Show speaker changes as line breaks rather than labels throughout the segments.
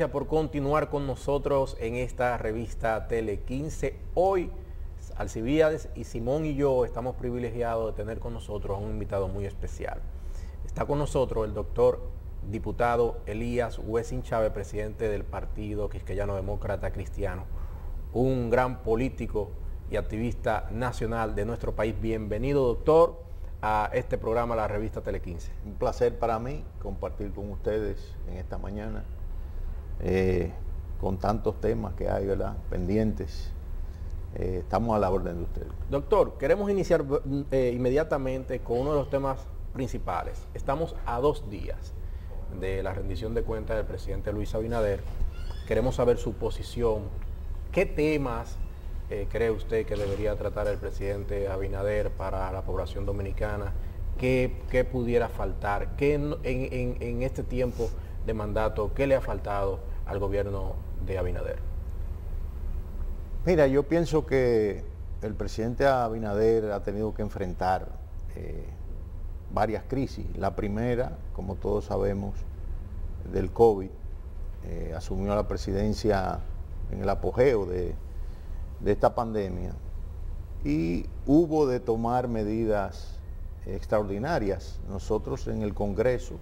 Por continuar con nosotros en esta revista Tele 15. Hoy, Alcibiades y Simón y yo estamos privilegiados de tener con nosotros a un invitado muy especial. Está con nosotros el doctor diputado Elías Wessing Chávez, presidente del Partido Quisqueyano Demócrata Cristiano, un gran político y activista nacional de nuestro país. Bienvenido, doctor, a este programa, la revista Tele 15.
Un placer para mí compartir con ustedes en esta mañana, con tantos temas que hay, ¿verdad?, pendientes. Estamos a la orden de ustedes.
Doctor, queremos iniciar inmediatamente con uno de los temas principales. Estamos a 2 días de la rendición de cuentas del presidente Luis Abinader. Queremos saber su posición. ¿Qué temas cree usted que debería tratar el presidente Abinader para la población dominicana? ¿Qué pudiera faltar? ¿Qué en este tiempo de mandato, qué le ha faltado al gobierno de Abinader?
Mira, yo pienso que el presidente Abinader ha tenido que enfrentar varias crisis. La primera, como todos sabemos, del COVID. Asumió la presidencia en el apogeo de esta pandemia y hubo de tomar medidas extraordinarias. Nosotros en el Congreso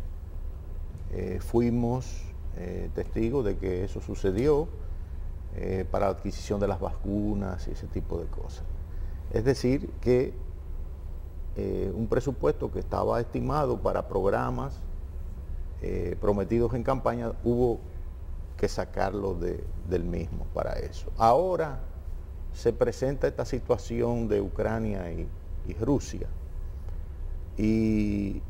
fuimos testigos de que eso sucedió para la adquisición de las vacunas y ese tipo de cosas. Es decir, que un presupuesto que estaba estimado para programas prometidos en campaña, hubo que sacarlo del mismo para eso. Ahora se presenta esta situación de Ucrania y Rusia, y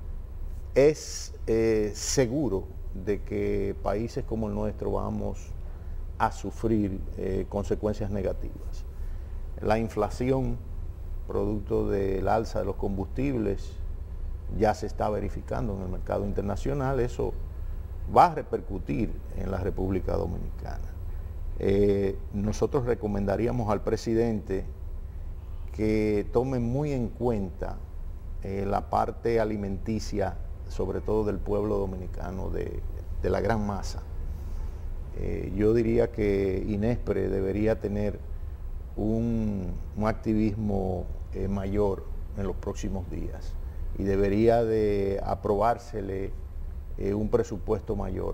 es seguro de que países como el nuestro vamos a sufrir consecuencias negativas. La inflación, producto del alza de los combustibles, ya se está verificando en el mercado internacional. Eso va a repercutir en la República Dominicana. Nosotros recomendaríamos al presidente que tome muy en cuenta la parte alimenticia, sobre todo del pueblo dominicano, de la gran masa. Yo diría que Inespre debería tener un activismo mayor en los próximos días y debería de aprobársele un presupuesto mayor,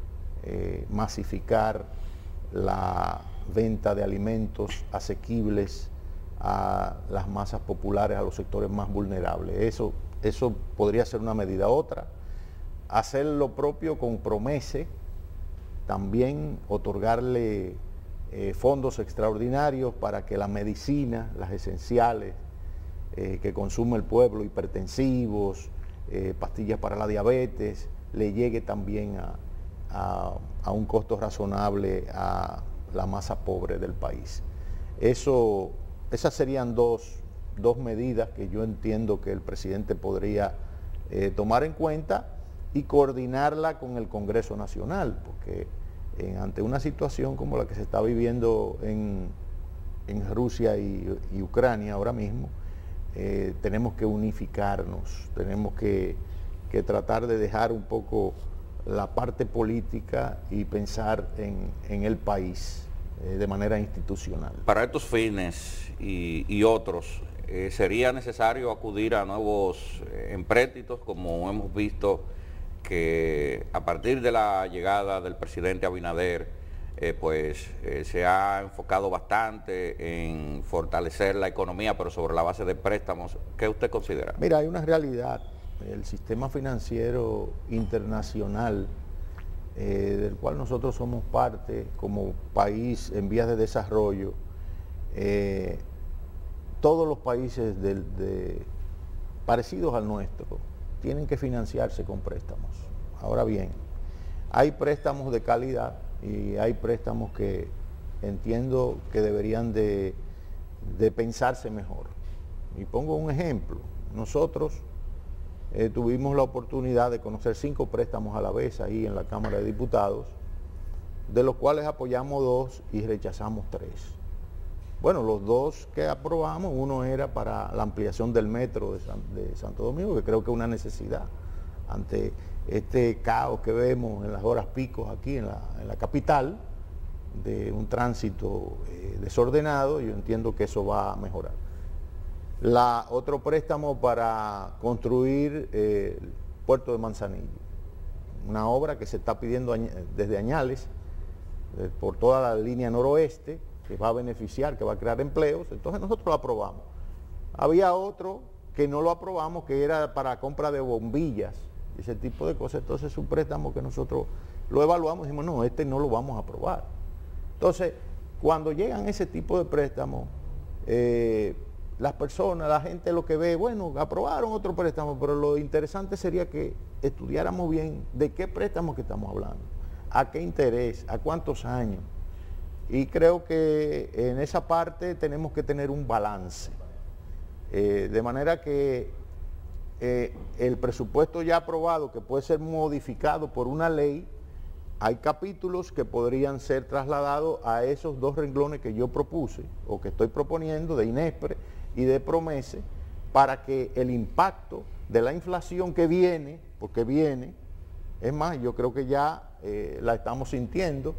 masificar la venta de alimentos asequibles a las masas populares, a los sectores más vulnerables. Eso podría ser una medida. Otra, hacer lo propio con Promese, también otorgarle fondos extraordinarios para que la medicina, las esenciales que consume el pueblo, hipertensivos, pastillas para la diabetes, le llegue también a un costo razonable a la masa pobre del país. Esas serían dos medidas que yo entiendo que el presidente podría tomar en cuenta y coordinarla con el Congreso Nacional, porque ante una situación como la que se está viviendo en Rusia y Ucrania ahora mismo, tenemos que unificarnos, tenemos que tratar de dejar un poco la parte política y pensar en el país de manera institucional.
Para estos fines y otros, ¿sería necesario acudir a nuevos empréstitos, como hemos visto que a partir de la llegada del presidente Abinader se ha enfocado bastante en fortalecer la economía, pero sobre la base de préstamos? ¿Qué usted considera?
Mira, hay una realidad. El sistema financiero internacional, del cual nosotros somos parte como país en vías de desarrollo, todos los países parecidos al nuestro tienen que financiarse con préstamos. Ahora bien, hay préstamos de calidad y hay préstamos que entiendo que deberían de pensarse mejor. Y pongo un ejemplo. Nosotros tuvimos la oportunidad de conocer 5 préstamos a la vez ahí en la Cámara de Diputados, de los cuales apoyamos 2 y rechazamos 3. Bueno, los 2 que aprobamos, uno era para la ampliación del metro de Santo Domingo, que creo que es una necesidad ante este caos que vemos en las horas picos aquí en la capital, de un tránsito desordenado. Yo entiendo que eso va a mejorar. Otro préstamo para construir el puerto de Manzanillo, una obra que se está pidiendo desde Añales, por toda la línea noroeste, que va a beneficiar, que va a crear empleos. Entonces nosotros lo aprobamos. Había otro que no lo aprobamos, que era para compra de bombillas, ese tipo de cosas. Entonces es un préstamo que nosotros lo evaluamos y dijimos, no, este no lo vamos a aprobar. Entonces, cuando llegan ese tipo de préstamos, las personas, la gente lo que ve, bueno, aprobaron otro préstamo, pero lo interesante sería que estudiáramos bien de qué préstamo que estamos hablando, a qué interés, a cuántos años. Y creo que en esa parte tenemos que tener un balance, de manera que el presupuesto ya aprobado, que puede ser modificado por una ley, hay capítulos que podrían ser trasladados a esos dos renglones que yo propuse o que estoy proponiendo, de INESPRE y de PROMESE, para que el impacto de la inflación que viene, porque viene, es más, yo creo que ya la estamos sintiendo,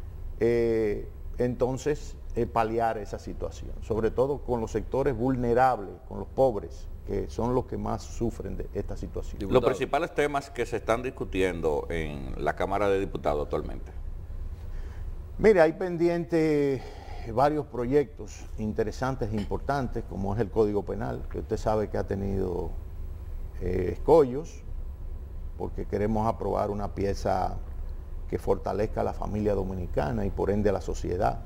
entonces paliar esa situación, sobre todo con los sectores vulnerables, con los pobres, que son los que más sufren de esta situación.
Los principales temas que se están discutiendo en la Cámara de Diputados actualmente.
Mire, hay pendientes varios proyectos interesantes e importantes, como es el Código Penal, que usted sabe que ha tenido escollos, porque queremos aprobar una pieza que fortalezca a la familia dominicana y por ende a la sociedad.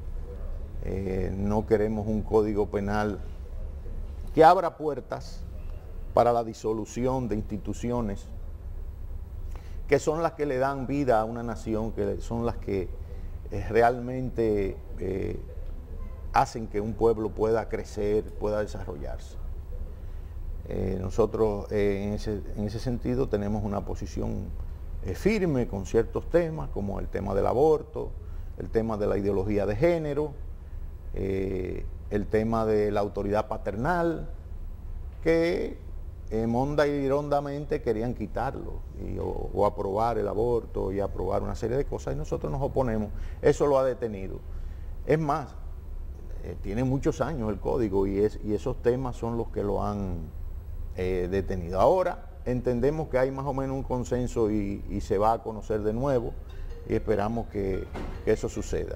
No queremos un Código Penal que abra puertas para la disolución de instituciones que son las que le dan vida a una nación, que son las que realmente hacen que un pueblo pueda crecer, pueda desarrollarse. Nosotros en ese sentido tenemos una posición firme con ciertos temas, como el tema del aborto, el tema de la ideología de género, el tema de la autoridad paternal, que monda y rondamente querían quitarlo o aprobar el aborto y aprobar una serie de cosas, y nosotros nos oponemos. Eso lo ha detenido. Es más, tiene muchos años el código y esos temas son los que lo han detenido. Ahora entendemos que hay más o menos un consenso y se va a conocer de nuevo y esperamos que eso suceda.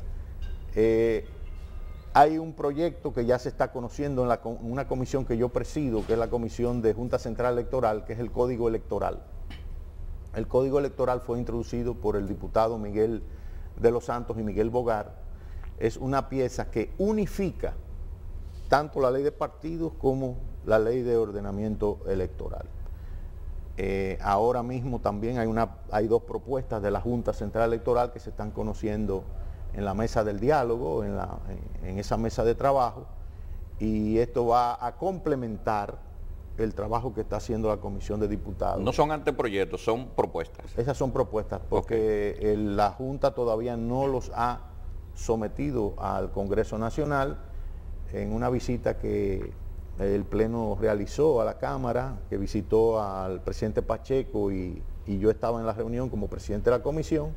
Hay un proyecto que ya se está conociendo en una comisión que yo presido, que es la Comisión de Junta Central Electoral, que es el Código Electoral. El Código Electoral fue introducido por el diputado Miguel de los Santos y Miguel Bogar. Es una pieza que unifica tanto la ley de partidos como la ley de ordenamiento electoral. Ahora mismo también hay dos propuestas de la Junta Central Electoral que se están conociendo en la mesa del diálogo, en esa mesa de trabajo, y esto va a complementar el trabajo que está haciendo la Comisión de Diputados.
No son anteproyectos, son propuestas.
Esas son propuestas, porque la Junta todavía no los ha sometido al Congreso Nacional en una visita que el Pleno realizó a la Cámara, que visitó al presidente Pacheco y yo estaba en la reunión como presidente de la comisión.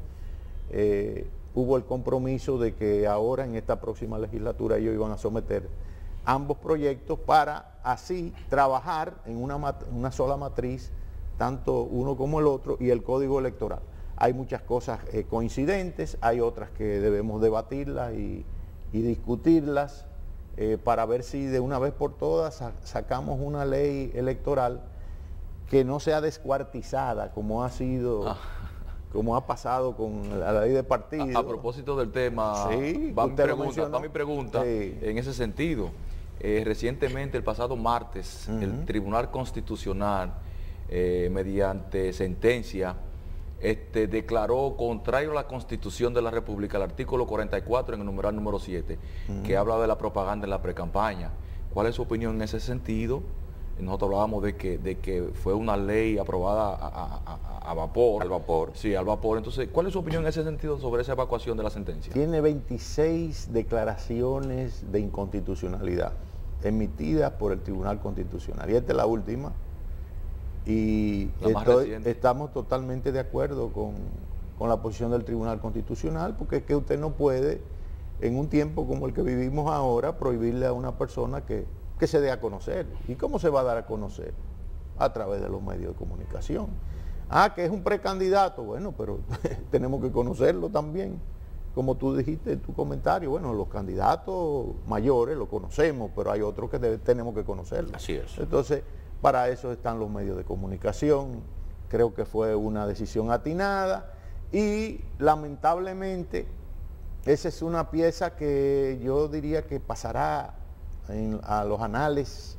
Hubo el compromiso de que ahora en esta próxima legislatura ellos iban a someter ambos proyectos para así trabajar en una sola matriz, tanto uno como el otro, y el Código Electoral. Hay muchas cosas coincidentes, hay otras que debemos debatirlas y discutirlas para ver si de una vez por todas sacamos una ley electoral que no sea descuartizada como ha sido... como ha pasado con la ley de partidos.
A propósito del tema,
sí,
va mi pregunta
sí.
En ese sentido. Recientemente, el pasado martes, el Tribunal Constitucional, mediante sentencia, declaró contrario a la Constitución de la República, el artículo 44 en el numeral número 7, que habla de la propaganda en la precampaña. ¿Cuál es su opinión en ese sentido? Nosotros hablábamos de que fue una ley aprobada a vapor.
Al vapor.
Sí, al vapor. Entonces, ¿cuál es su opinión en ese sentido sobre esa evacuación de la sentencia?
Tiene 26 declaraciones de inconstitucionalidad emitidas por el Tribunal Constitucional. Y esta es la última. Y
La más reciente.
estamos totalmente de acuerdo con la posición del Tribunal Constitucional, porque es que usted no puede, en un tiempo como el que vivimos ahora, prohibirle a una persona que se dé a conocer. ¿Y cómo se va a dar a conocer? A través de los medios de comunicación. Que es un precandidato, bueno, pero tenemos que conocerlo también. Como tú dijiste en tu comentario, bueno, los candidatos mayores lo conocemos, pero hay otros que tenemos que conocerlo.
Así es.
Entonces, para eso están los medios de comunicación. Creo que fue una decisión atinada y lamentablemente esa es una pieza que yo diría que pasará a los anales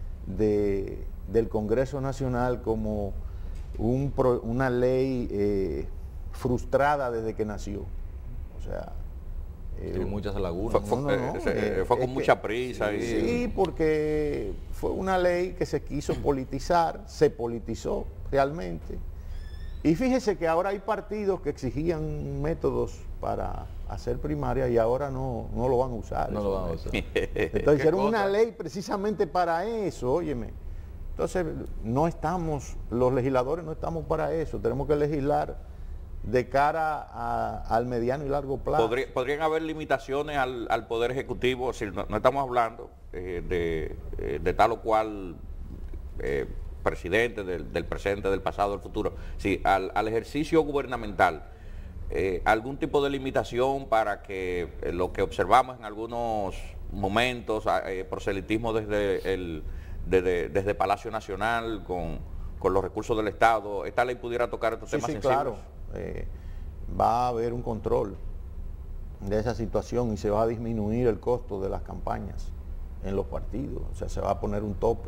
del Congreso Nacional como una ley frustrada desde que nació. O sea,
Tiene muchas lagunas.
Fue con mucha prisa.
Sí, porque fue una ley que se quiso politizar, se politizó realmente. Y fíjese que ahora hay partidos que exigían métodos para hacer primaria y ahora no lo van a usar.
No lo van a usar.
Entonces hicieron una ley precisamente para eso, óyeme. Entonces los legisladores no estamos para eso, tenemos que legislar de cara al mediano y largo plazo.
¿Podrían haber limitaciones al Poder Ejecutivo? Si no estamos hablando de tal o cual presidente, del presente, del pasado, del futuro. Sí, al ejercicio gubernamental, algún tipo de limitación para que lo que observamos en algunos momentos, proselitismo desde Palacio Nacional con los recursos del Estado, esta ley pudiera tocar estos temas sensibles.
Claro. Va a haber un control de esa situación y se va a disminuir el costo de las campañas en los partidos. O sea, se va a poner un tope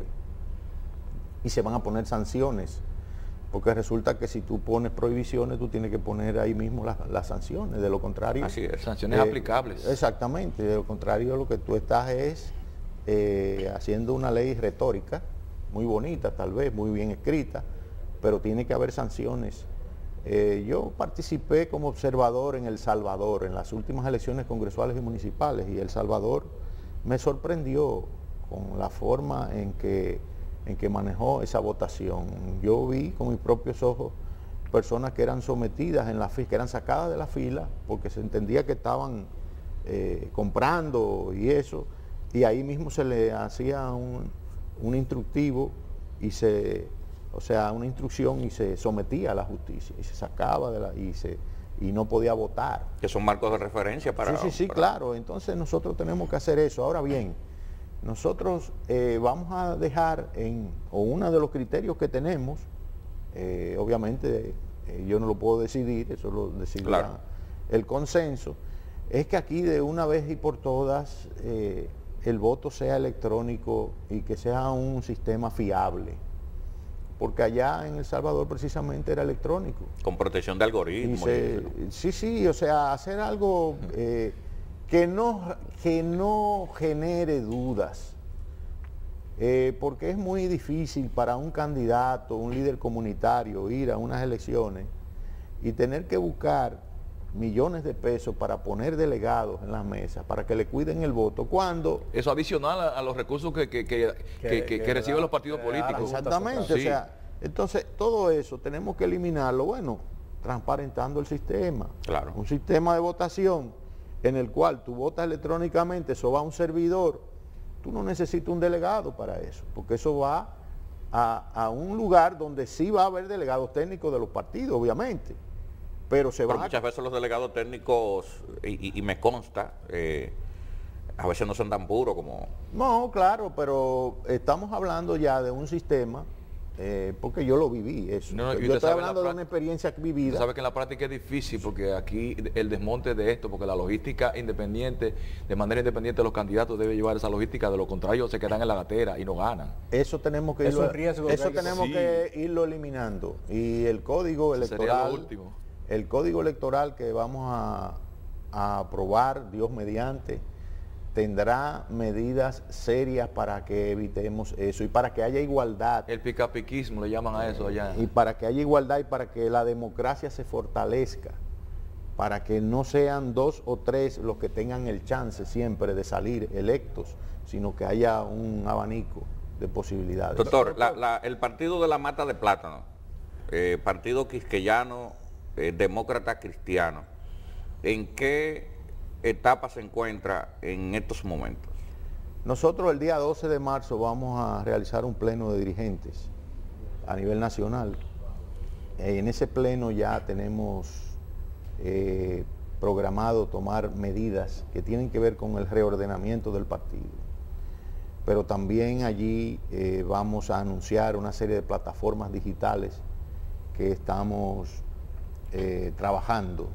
y se van a poner sanciones, porque resulta que si tú pones prohibiciones, tú tienes que poner ahí mismo las sanciones. De lo contrario,
así es, sanciones aplicables.
Exactamente, de lo contrario lo que tú estás es haciendo una ley retórica, muy bonita tal vez, muy bien escrita, pero tiene que haber sanciones. Yo participé como observador en El Salvador, en las últimas elecciones congresuales y municipales, y El Salvador me sorprendió con la forma en que manejó esa votación. Yo vi con mis propios ojos personas que eran sometidas en la fila, que eran sacadas de la fila, porque se entendía que estaban comprando y eso, y ahí mismo se le hacía un instructivo una instrucción y se sometía a la justicia y se sacaba y no podía votar.
Que son marcos de referencia para...
Sí, claro. Entonces nosotros tenemos que hacer eso. Ahora bien, nosotros vamos a dejar uno de los criterios que tenemos, obviamente yo no lo puedo decidir, eso lo decidirá el consenso, es que aquí de una vez y por todas el voto sea electrónico y que sea un sistema fiable. Porque allá en El Salvador precisamente era electrónico.
Con protección de algoritmos.
Sí, o sea, hacer algo que no genere dudas. Porque es muy difícil para un candidato, un líder comunitario, ir a unas elecciones y tener que buscar millones de pesos para poner delegados en las mesas, para que le cuiden el voto, cuando...
Eso adicional a los recursos que reciben los partidos políticos.
Exactamente,
sí.
O sea, entonces todo eso tenemos que eliminarlo, bueno, transparentando el sistema.
Claro.
Un sistema de votación en el cual tú votas electrónicamente, eso va a un servidor, tú no necesitas un delegado para eso, porque eso va a un lugar donde sí va a haber delegados técnicos de los partidos, obviamente. Pero
muchas veces los delegados técnicos, y me consta, a veces no son tan puros como...
No, claro, pero estamos hablando ya de un sistema, porque yo lo viví eso. Yo estoy hablando de una experiencia vivida.
Usted sabe que en la práctica es difícil, porque aquí el desmonte de esto, porque la logística independiente, de manera independiente los candidatos deben llevar esa logística, de lo contrario se quedan en la gatera y no ganan.
Eso tenemos que irlo eliminando. Y el código electoral...
Sería lo último.
El código electoral que vamos a aprobar, Dios mediante, tendrá medidas serias para que evitemos eso y para que haya igualdad.
El picapiquismo le llaman a eso allá.
Y para que haya igualdad y para que la democracia se fortalezca, para que no sean 2 o 3 los que tengan el chance siempre de salir electos, sino que haya un abanico posibilidades.
Doctor, el partido de la Mata de Plátano, partido quisqueyano, demócrata cristiano, ¿en qué etapa se encuentra en estos momentos?
Nosotros el día 12 de marzo vamos a realizar un pleno de dirigentes a nivel nacional. En ese pleno ya tenemos programado tomar medidas que tienen que ver con el reordenamiento del partido. Pero también allí vamos a anunciar una serie de plataformas digitales que estamos trabajando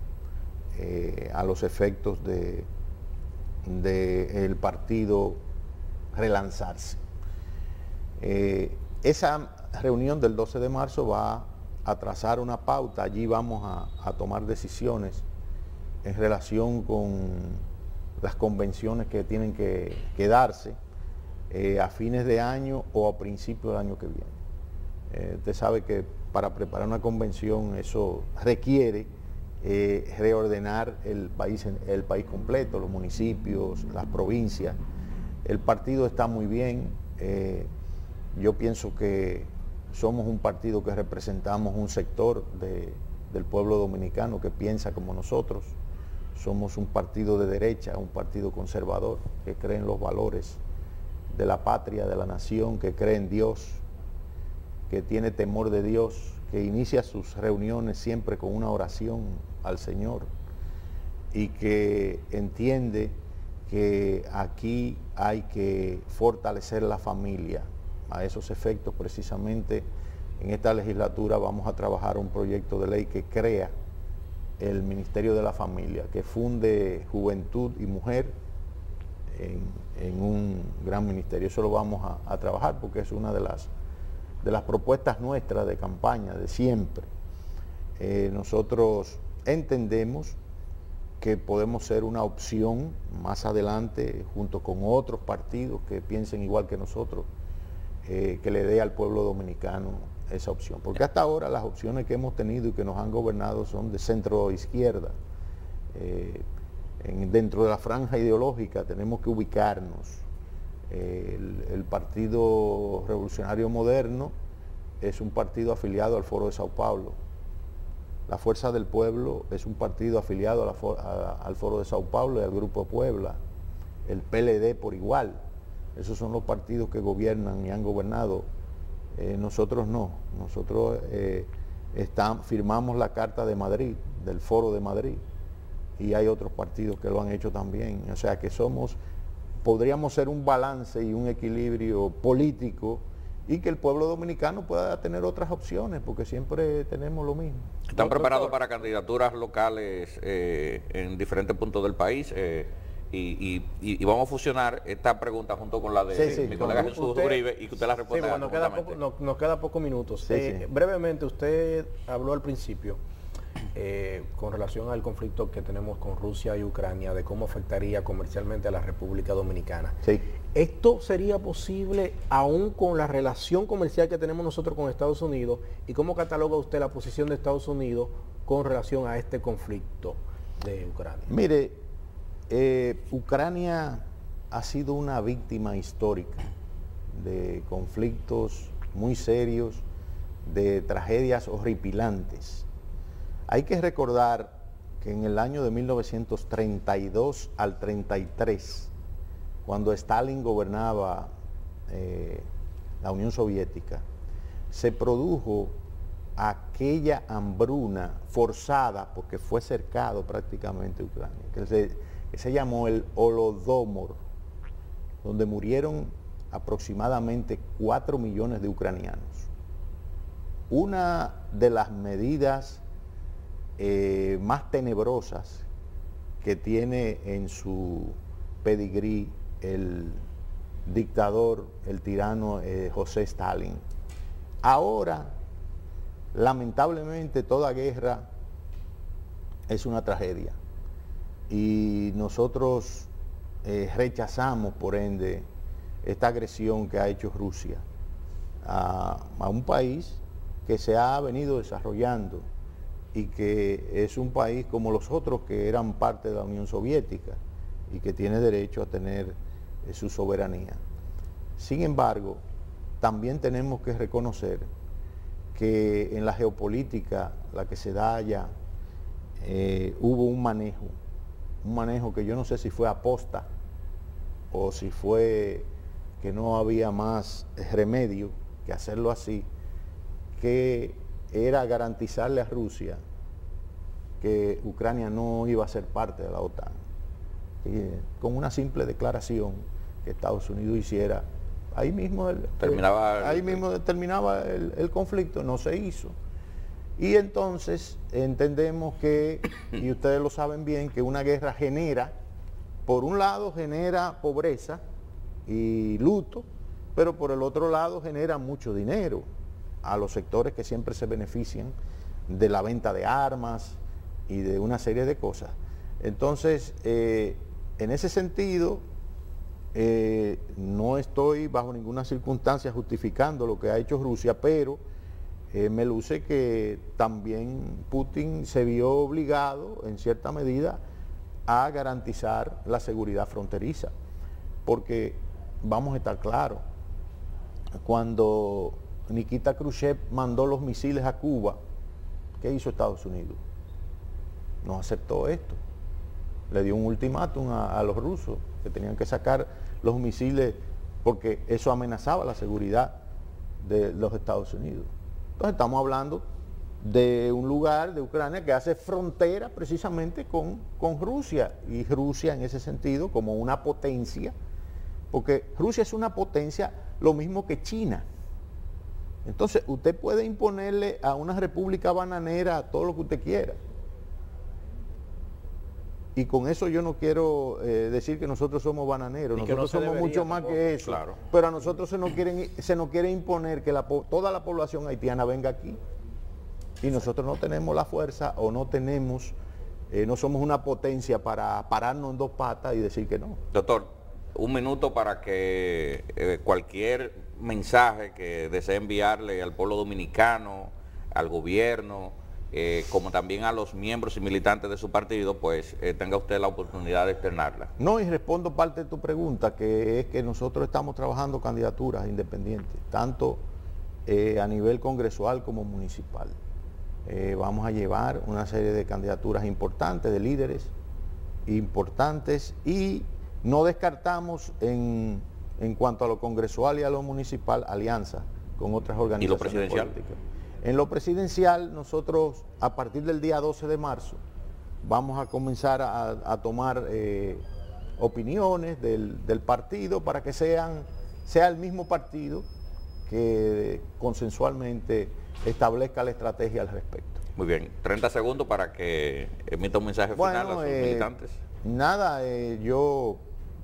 a los efectos de el partido relanzarse. Esa reunión del 12 de marzo va a trazar una pauta, allí vamos a tomar decisiones en relación con las convenciones que tienen que darse a fines de año o a principios del año que viene. Usted sabe que para preparar una convención eso requiere reordenar el país completo, los municipios, las provincias. El partido está muy bien. Yo pienso que somos un partido que representamos un sector del pueblo dominicano que piensa como nosotros. Somos un partido de derecha, un partido conservador, que cree en los valores de la patria, de la nación, que cree en Dios, que tiene temor de Dios, que inicia sus reuniones siempre con una oración al Señor y que entiende que aquí hay que fortalecer la familia. A esos efectos, precisamente, en esta legislatura vamos a trabajar un proyecto de ley que crea el Ministerio de la Familia, que funde juventud y mujer en un gran ministerio. Eso lo vamos a trabajar porque es una de las propuestas nuestras de campaña, de siempre. Nosotros entendemos que podemos ser una opción más adelante, junto con otros partidos que piensen igual que nosotros, que le dé al pueblo dominicano esa opción. Porque hasta ahora las opciones que hemos tenido y que nos han gobernado son de centro izquierda. Dentro de la franja ideológica tenemos que ubicarnos. El Partido Revolucionario Moderno es un partido afiliado al Foro de Sao Paulo. La Fuerza del Pueblo es un partido afiliado al Foro de Sao Paulo y al Grupo Puebla. El PLD por igual. Esos son los partidos que gobiernan y han gobernado. Nosotros no. Nosotros firmamos la Carta de Madrid, del Foro de Madrid, y hay otros partidos que lo han hecho también. O sea que podríamos ser un balance y un equilibrio político y que el pueblo dominicano pueda tener otras opciones, porque siempre tenemos lo mismo.
¿Están preparados para candidaturas locales en diferentes puntos del país? Y vamos a fusionar esta pregunta junto con la de mi colega Jesús Uribe y que usted la responda.
Sí, nos queda pocos minutos. Brevemente, usted habló al principio con relación al conflicto que tenemos con Rusia y Ucrania, de cómo afectaría comercialmente a la República Dominicana.
Sí.
¿Esto sería posible aún con la relación comercial que tenemos nosotros con Estados Unidos? ¿Y cómo cataloga usted la posición de Estados Unidos con relación a este conflicto de Ucrania?
Mire, Ucrania ha sido una víctima histórica de conflictos muy serios, de tragedias horripilantes. Hay que recordar que en el año de 1932 al 33, cuando Stalin gobernaba la Unión Soviética, se produjo aquella hambruna forzada, porque fue cercado prácticamente Ucrania, que se llamó el Holodomor, donde murieron aproximadamente 4 millones de ucranianos. Una de las medidas más tenebrosas que tiene en su pedigrí el dictador, el tirano José Stalin. Ahora, lamentablemente, toda guerra es una tragedia y nosotros rechazamos, por ende, esta agresión que ha hecho Rusia a un país que se ha venido desarrollando y que es un país como los otros que eran parte de la Unión Soviética y que tiene derecho a tener su soberanía. Sin embargo, también tenemos que reconocer que en la geopolítica, la que se da allá, hubo un manejo que yo no sé si fue aposta o si fue que no había más remedio que hacerlo así, que era garantizarle a Rusia que Ucrania no iba a ser parte de la OTAN. Con una simple declaración que Estados Unidos hiciera, ahí mismo terminaba el conflicto, no se hizo. Y entonces entendemos que, y ustedes lo saben bien, que una guerra genera, por un lado genera pobreza y luto, pero por el otro lado genera mucho dinero a los sectores que siempre se benefician de la venta de armas y de una serie de cosas. Entonces, en ese sentido, no estoy bajo ninguna circunstancia justificando lo que ha hecho Rusia, pero me luce que también Putin se vio obligado, en cierta medida, a garantizar la seguridad fronteriza. Porque, vamos a estar claros, cuando Nikita Khrushchev mandó los misiles a Cuba, ¿qué hizo Estados Unidos? No aceptó esto. Le dio un ultimátum a los rusos, que tenían que sacar los misiles porque eso amenazaba la seguridad de los Estados Unidos. Entonces estamos hablando de un lugar de Ucrania que hace frontera precisamente con Rusia, y Rusia en ese sentido como una potencia, porque Rusia es una potencia lo mismo que China. Entonces usted puede imponerle a una república bananera todo lo que usted quiera. Y con eso yo no quiero decir que nosotros somos bananeros, nosotros somos mucho más que eso. Claro. Pero a nosotros se nos quiere imponer que toda la población haitiana venga aquí. Y nosotros no tenemos la fuerza o no tenemos, no somos una potencia para pararnos en dos patas y decir que no.
Doctor, un minuto para que cualquier mensaje que desee enviarle al pueblo dominicano, al gobierno, como también a los miembros y militantes de su partido, pues tenga usted la oportunidad de externarla.
No, y respondo parte de tu pregunta, que es que nosotros estamos trabajando candidaturas independientes, tanto a nivel congresual como municipal. Vamos a llevar una serie de candidaturas importantes, de líderes importantes, y no descartamos en cuanto a lo congresual y a lo municipal alianzas con otras organizaciones.
¿Y lo presidencial?
Políticas. En lo presidencial, nosotros a partir del día 12 de marzo vamos a comenzar a tomar opiniones del partido para que sea el mismo partido que consensualmente establezca la estrategia al respecto.
Muy bien, 30 segundos para que emita un mensaje final a sus militantes.
Nada, yo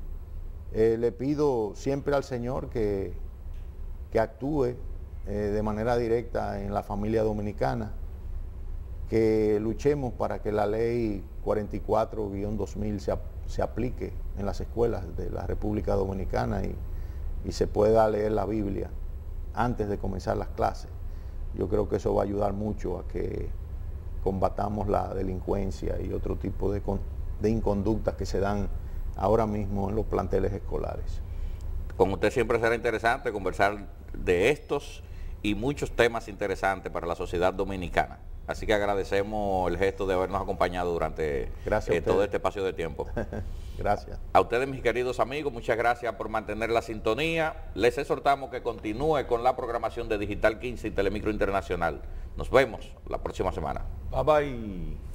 le pido siempre al Señor que actúe de manera directa en la familia dominicana, que luchemos para que la ley 44-2000 se aplique en las escuelas de la República Dominicana y se pueda leer la Biblia antes de comenzar las clases. Yo creo que eso va a ayudar mucho a que combatamos la delincuencia y otro tipo de inconductas que se dan ahora mismo en los planteles escolares.
Con usted siempre será interesante conversar de estos y muchos temas interesantes para la sociedad dominicana. Así que agradecemos el gesto de habernos acompañado durante todo este espacio de tiempo.
Gracias.
A ustedes, mis queridos amigos, muchas gracias por mantener la sintonía. Les exhortamos que continúe con la programación de Digital 15 y Telemicro Internacional. Nos vemos la próxima semana.
Bye bye.